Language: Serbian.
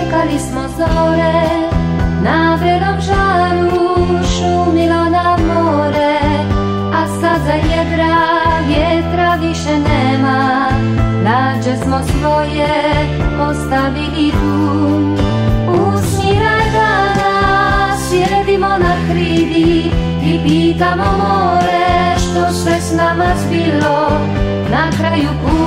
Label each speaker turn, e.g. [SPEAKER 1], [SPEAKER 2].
[SPEAKER 1] čekali smo zore, na vredom žaru šumilo nam more, a sad za jedra vjetra više nema, lađe smo svoje ostavili tu. Usmiraj danas, sjedimo na hridi i pitamo more što sve s nama zbilo na kraju puta.